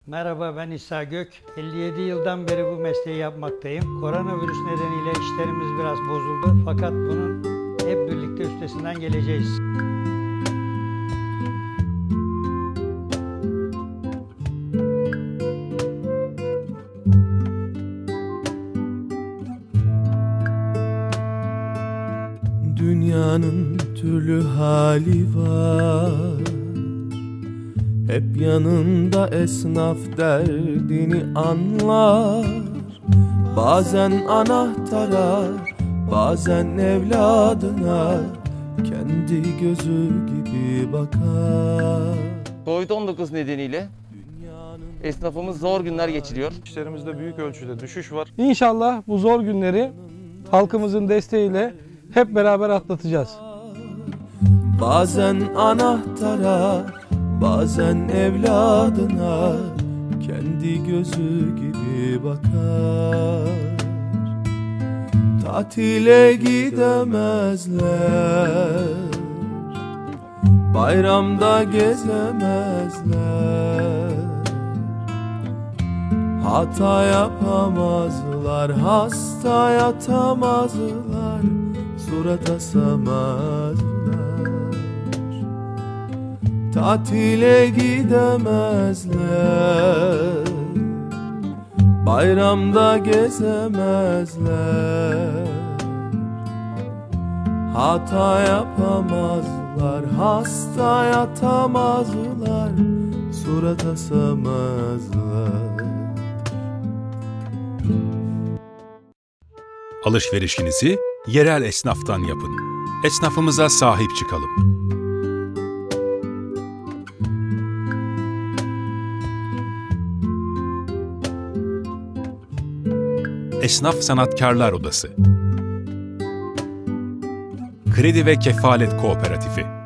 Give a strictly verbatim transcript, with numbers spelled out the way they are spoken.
Merhaba, ben İsa Gök. elli yedi yıldan beri bu mesleği yapmaktayım. Koronavirüs nedeniyle işlerimiz biraz bozuldu. Fakat bunun hep birlikte üstesinden geleceğiz. Dünyanın türlü hali var, hep yanında esnaf derdini anlar. Bazen anahtara, bazen evladına kendi gözü gibi bakar. Covid on dokuz nedeniyle esnafımız zor günler geçiriyor. İşlerimizde büyük ölçüde düşüş var. İnşallah bu zor günleri halkımızın desteğiyle hep beraber atlatacağız. Bazen anahtara, bazen evladına kendi gözü gibi bakar. Tatile gidemezler, bayramda gezemezler. Hata yapamazlar, hasta yatamazlar, surat asamazlar. Tatile gidemezler, bayramda gezemezler. Hata yapamazlar, hasta yatamazlar, surat asamazlar. Alışverişinizi yerel esnaftan yapın. Esnafımıza sahip çıkalım. Esnaf Sanatkarlar Odası. Kredi ve Kefalet Kooperatifi.